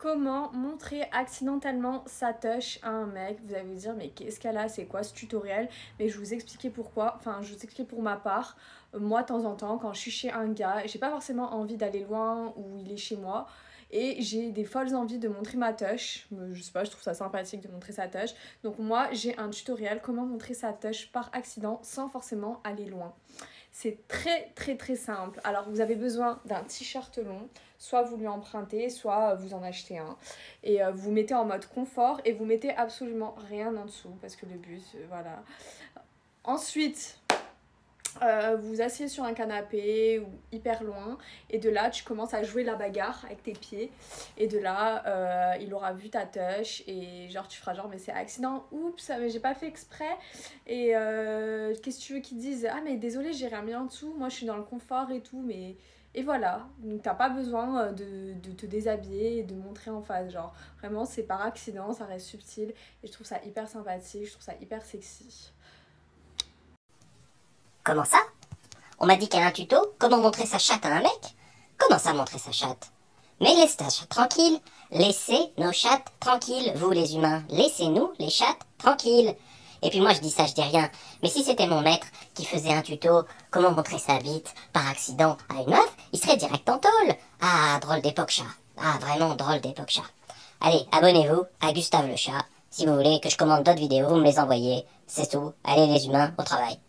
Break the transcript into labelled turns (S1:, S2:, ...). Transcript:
S1: comment montrer accidentellement sa touche à un mec. Vous allez vous dire mais qu'est-ce qu'elle a, c'est quoi ce tutoriel? Mais je vais vous expliquer pourquoi, enfin je vais vous expliquer pour ma part. Moi de temps en temps quand je suis chez un gars, j'ai pas forcément envie d'aller loin ou il est chez moi et j'ai des folles envies de montrer ma touche. Je sais pas, je trouve ça sympathique de montrer sa touche. Donc moi j'ai un tutoriel comment montrer sa touche par accident sans forcément aller loin. C'est très simple. Alors vous avez besoin d'un t-shirt long, soit vous lui empruntez, soit vous en achetez un. Et vous mettez en mode confort et vous mettez absolument rien en dessous parce que le but, voilà. Ensuite, vous asseyez sur un canapé ou hyper loin et de là tu commences à jouer la bagarre avec tes pieds et de là il aura vu ta touche et genre tu feras genre mais c'est accident, oups mais j'ai pas fait exprès et qu'est-ce que tu veux qu'ils disent, ah mais désolé j'ai rien mis en dessous, moi je suis dans le confort et tout, mais et voilà, donc t'as pas besoin de te déshabiller et de montrer en face, genre vraiment c'est par accident, ça reste subtil et je trouve ça hyper sympathique, je trouve ça hyper sexy.
S2: Comment ça? On m'a dit qu'il y a un tuto, comment montrer sa chatte à un mec? Comment ça montrer sa chatte? Mais laisse ta chatte tranquille, laissez nos chattes tranquilles, vous les humains, laissez-nous les chattes tranquilles. Et puis moi je dis ça, je dis rien, mais si c'était mon maître qui faisait un tuto, comment montrer sa bite par accident à une meuf, il serait direct en tôle. Ah, drôle d'époque chat, ah vraiment drôle d'époque chat. Allez, abonnez-vous à Gustave le chat, si vous voulez que je commande d'autres vidéos, vous me les envoyez, c'est tout, allez les humains, au travail.